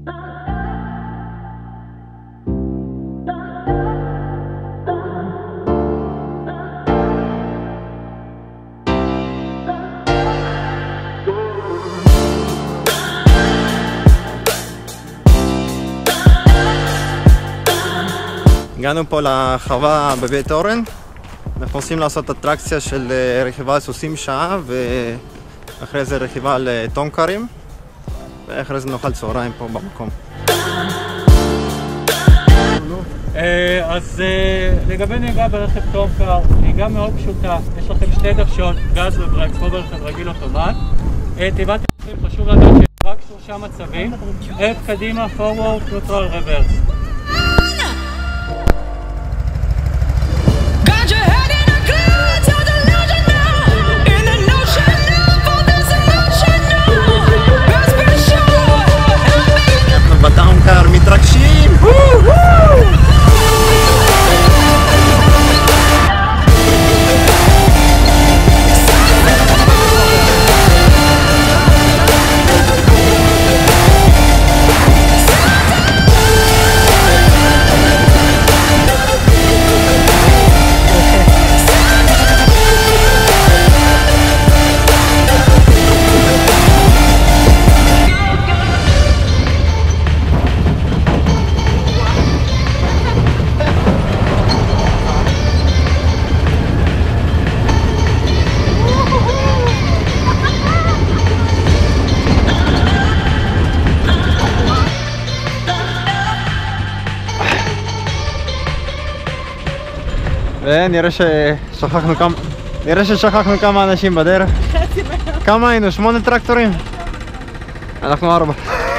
הגענו פה לחווה בבית אורן. אנחנו רוצים לעשות אטרקציה של רכיבה על סוסים שעה, ואחרי זה רכיבה על טומקרים, ואחרי זה נאכל צהריים פה במקום. אז לגבי נהיגה ברכב טומקר, נהיגה מאוד פשוטה. יש לכם שתי דוושות, גז וברקס, כמו ברכב רגיל אוטומט. תיבת יחסים חשוב לדעת שיש רק 3 מצבים: קדימה, forward, neutral, reverse. בטומקר מתרגשים! ונראה ששכחנו כמה אנשים בדרך. כמה היינו? 8 טרקטורים? אנחנו 4.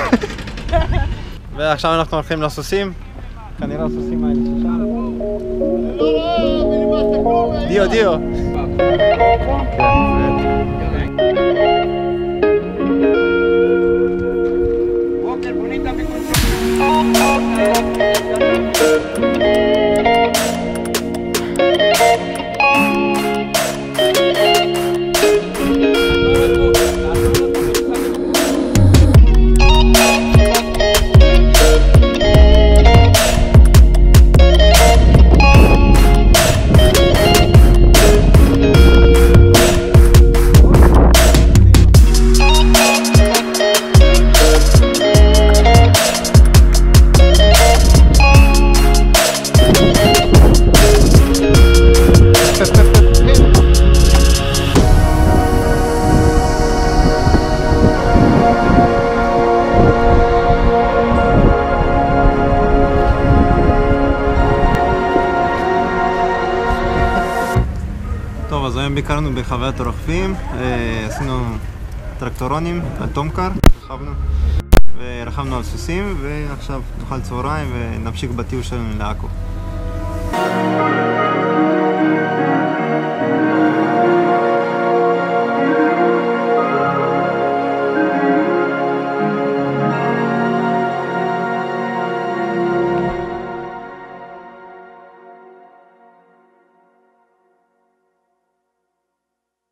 ועכשיו אנחנו הולכים לסוסים. כנראה הסוסים האלה ששם. דיו. טוב, אז היום ביקרנו בחוויית הרוכבים, עשינו טרקטורונים על טומקר, ורכבנו על סוסים, ועכשיו נאכל צהריים ונמשיך בטיול שלנו לעכו.